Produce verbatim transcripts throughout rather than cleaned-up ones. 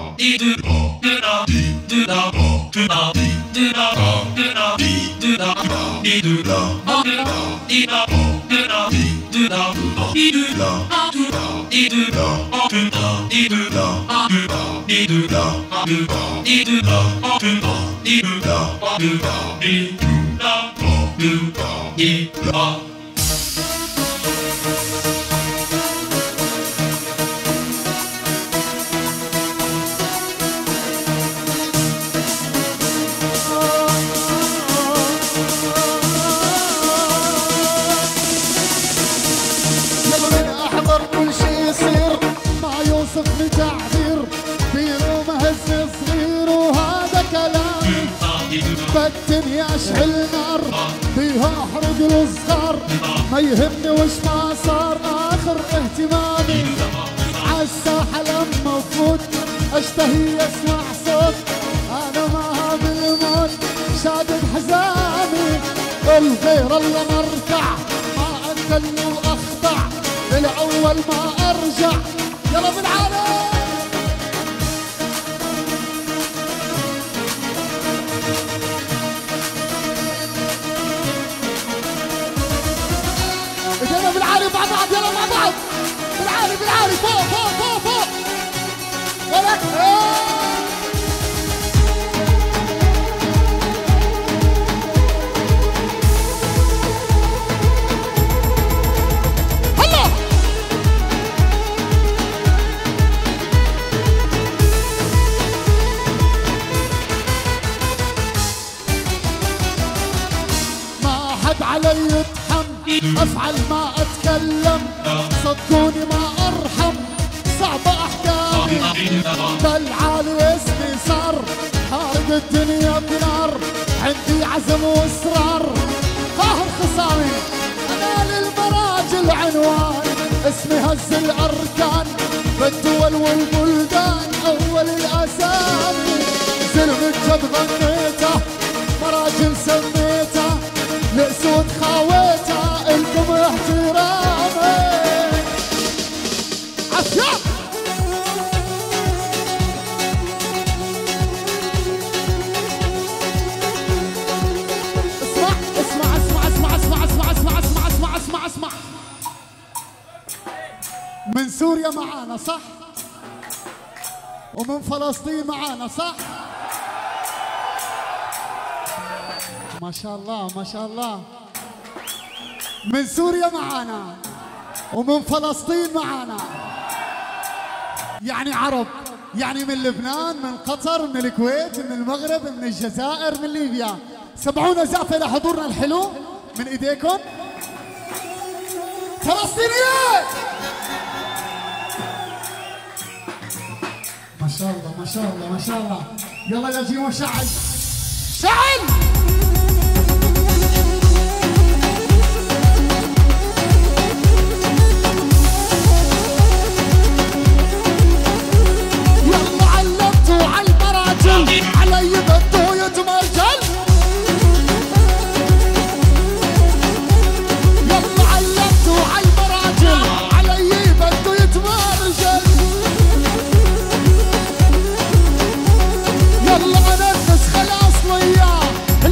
تعبير بينه مهز صغير وهذا كلامي بالدنيا اشعل نار بيها احرق الصغار ما يهمني وش ما صار اخر اهتمامي عالساحه لما افوت اشتهي اسمع صوت انا ما بالموت شادد حزامي الغير الله مرتع ما انزل واخضع للاول ما ارجع يلا بالعالم ايدينا بالعالي مع بعض يلا مع بعض بالعالي بالعالي فوق فوق فوق فوق ولك علي يتحم افعل ما اتكلم صدقوني ما ارحم صعب احكامي بالعالي اسمي صار حارق الدنيا بنار عندي عزم واصرار قاهر خصامي انا للمراجل عنوان اسمي هز الاركان بالدول والبلدان اول الاسامي زلم الجد غنيته مراجل سميته لأسود خاويته الكم احترامي عفيان اسمع اسمع اسمع اسمع اسمع اسمع اسمع اسمع اسمع اسمع اسمع من سوريا معانا صح؟ ومن فلسطين معانا صح؟ ما شاء الله ما شاء الله من سوريا معانا ومن فلسطين معانا يعني عرب يعني من لبنان من قطر من الكويت من المغرب من الجزائر من ليبيا سمعونا زعفة لحضورنا الحلو من ايديكم فلسطينيين ما شاء الله ما شاء الله ما شاء الله يلا يا جيمو شعل شعل علي بده يتمرجل يلا علمتوا عالمراجل علي بده يتمرجل يلا انفس خلاص وياه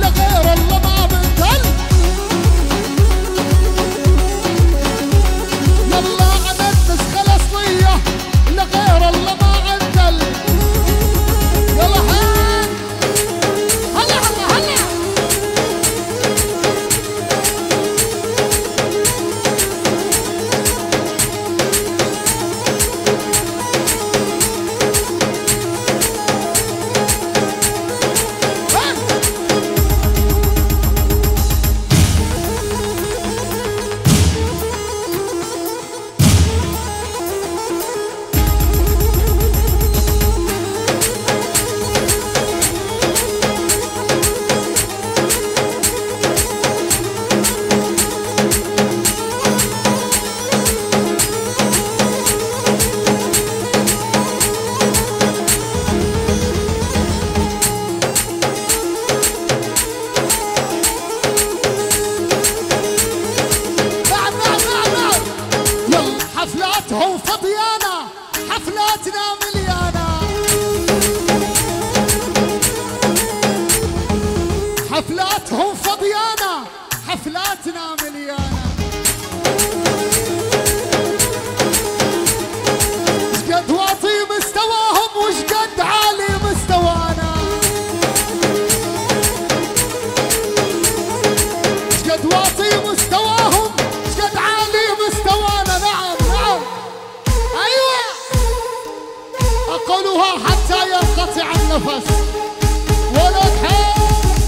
قولوها حتى ينقطع النفس. ولد حي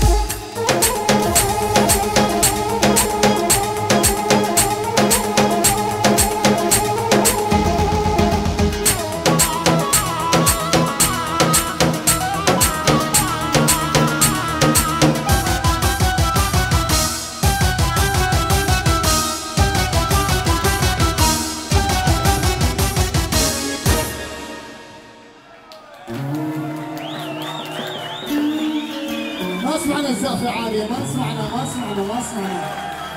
ما سمعنا الزقفة عالية، ما سمعنا ما سمعنا ما سمعنا.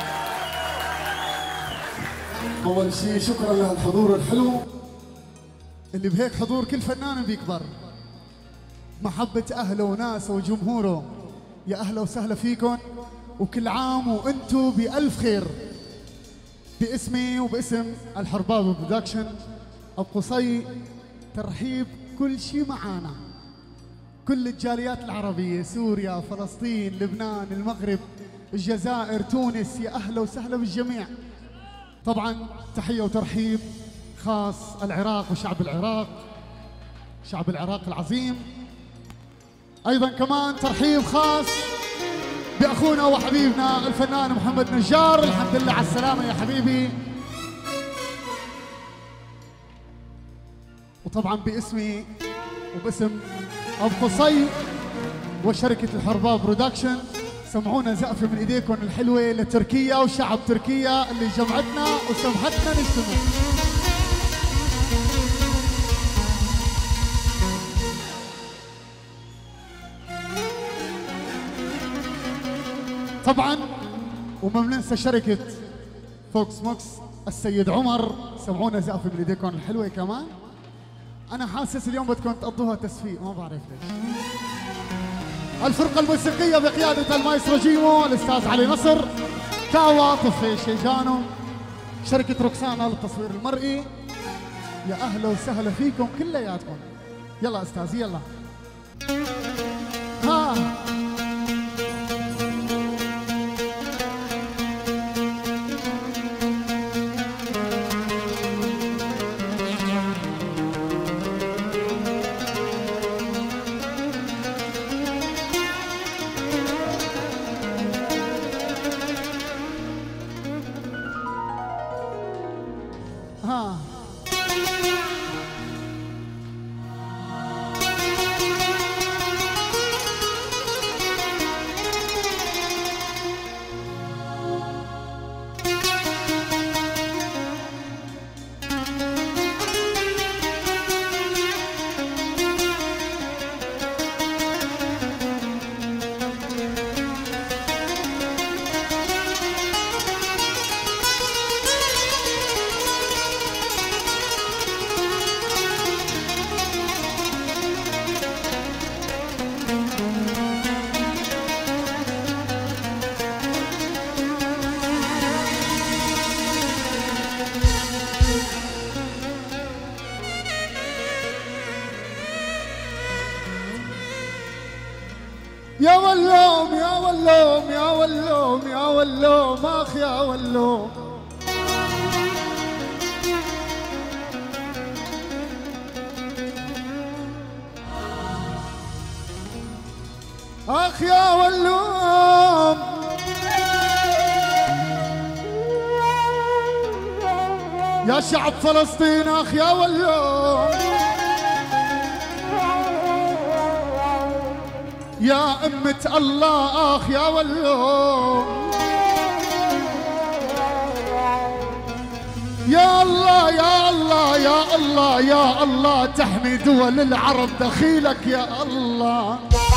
أول شيء شكرا للحضور الحلو اللي بهيك حضور كل فنان بيكبر. محبة أهله وناسه وجمهوره، يا أهلا وسهلا فيكم وكل عام وأنتم بألف خير. باسمي وباسم الحرباب برودكشن أبو قصي ترحيب كل شيء معانا، كل الجاليات العربية، سوريا، فلسطين، لبنان، المغرب، الجزائر، تونس، يا أهلا وسهلا بالجميع. طبعا تحية وترحيب خاص العراق وشعب العراق، شعب العراق العظيم. أيضا كمان ترحيب خاص بأخونا وحبيبنا الفنان محمد نجار، الحمد لله على السلامة يا حبيبي. وطبعا باسمي وباسم أبو قصي وشركة الحرباب برودكشن سمعونا زقفة من إيديكم الحلوة لتركيا وشعب تركيا اللي جمعتنا وسمحتنا نجتمع. طبعا وما بننسى شركة فوكس موكس السيد عمر، سمعونا زقفة من إيديكم الحلوة كمان. أنا حاسس اليوم بدكم تقضوها تسفيق، ما بعرف ليش. الفرقة الموسيقية بقيادة المايسترو جيمو الأستاذ علي نصر، كاوا طفي شيجانو، شركة روكسانا للتصوير المرئي. يا أهلا وسهلا فيكم كلياتكم. يلا أستاذ يلا. ها ها يا ولوم يا ولوم يا ولوم يا ولوم اخ يا ولوم. اخ يا ولوم يا شعب فلسطين اخ يا ولوم. يا أمة الله آخ يا ولوم. يا الله يا الله يا الله يا الله تحمي دول العرب دخيلك يا الله.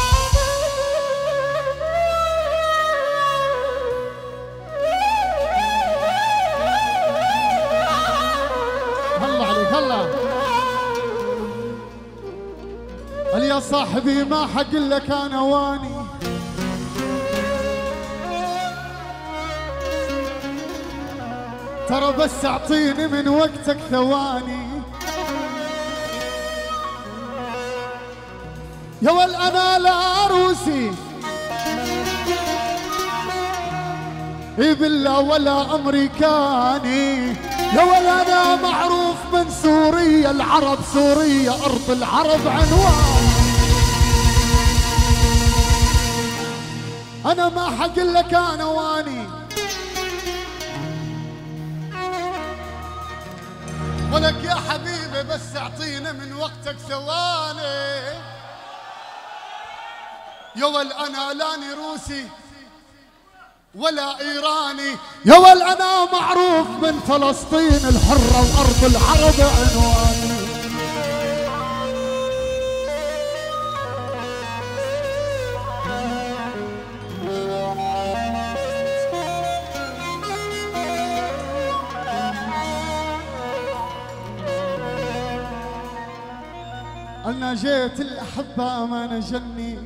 هلا عليك هلا. قال يا صاحبي ما حقول لك انا واني، ترى بس اعطيني من وقتك ثواني. يا ول انا لا عروسي اي بالله ولا امريكاني، يا ول انا أنا معروف من سوريا، العرب سوريا أرض العرب عنوان. أنا ما حقول لك أنا واني، ولك يا حبيبي بس اعطينا من وقتك ثواني. يا ول أنا لاني روسي ولا إيراني، يا ول أنا معروف من فلسطين الحرة وأرض العرب عنواني. أنا جيت الأحبة ما نجني،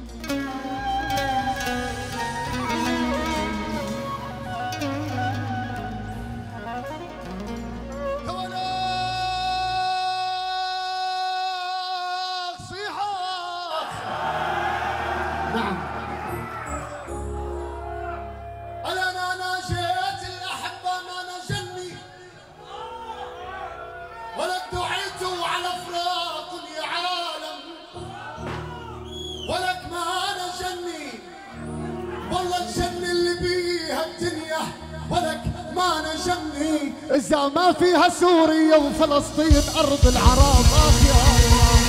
إذا ما فيها سوريا وفلسطين أرض العرب. آخ يا الله.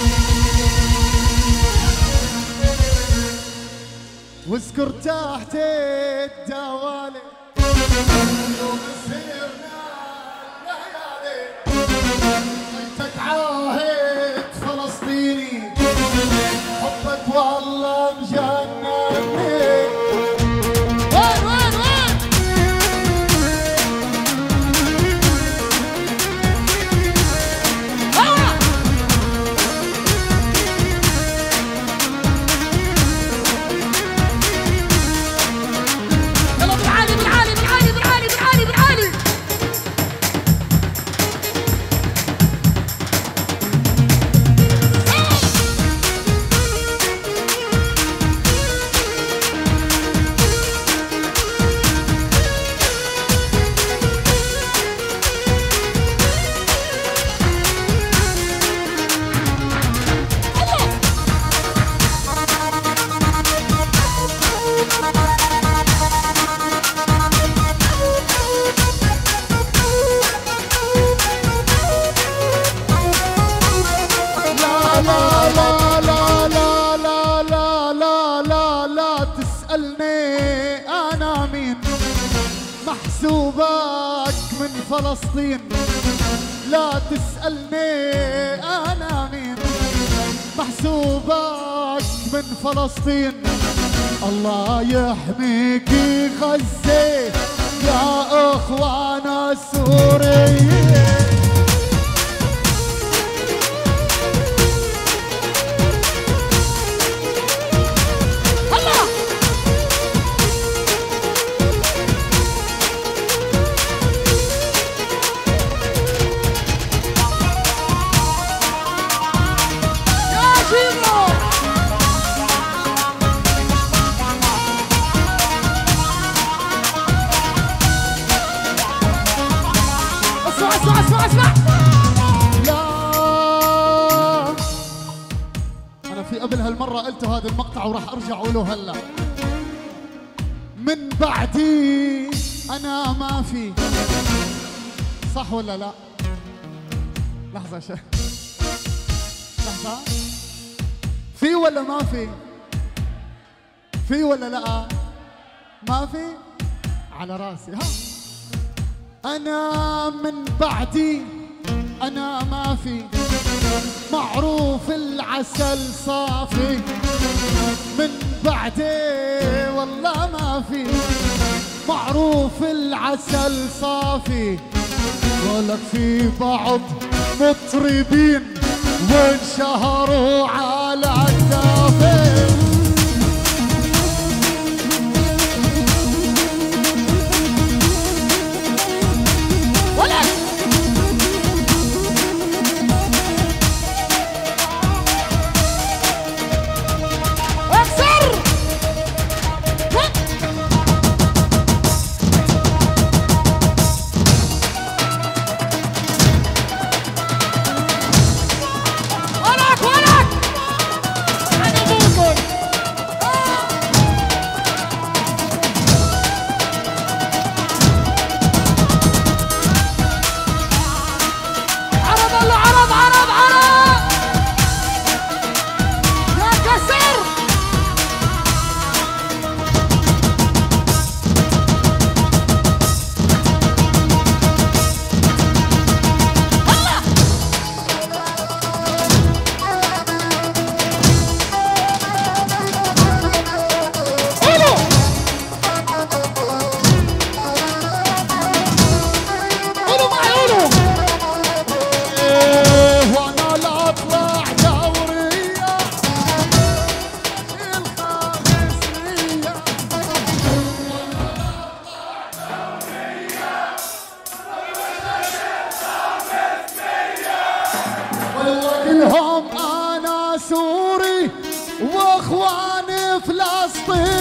واذكر تحت الدوالي يوم سهرنا الليالي، بيتك عاهد فلسطيني، حبك والله مجنني. محسوبك من فلسطين، لا تسألني أنا مين، محسوبك من فلسطين. الله يحميكي غزة يا أخوانا السوريين. قبل هالمرة قلت هذا المقطع وراح ارجع اقوله هلا. من بعدي انا ما في، صح ولا لا؟ لحظة شيء، لحظة، في ولا ما في؟ في ولا لا؟ ما في؟ على راسي. ها انا من بعدي انا ما في، معروف العسل صافي، من بعدي والله ما في، معروف العسل صافي. ولك في بعض مطربين وانشهروا على الدافي. واخواني فلسطين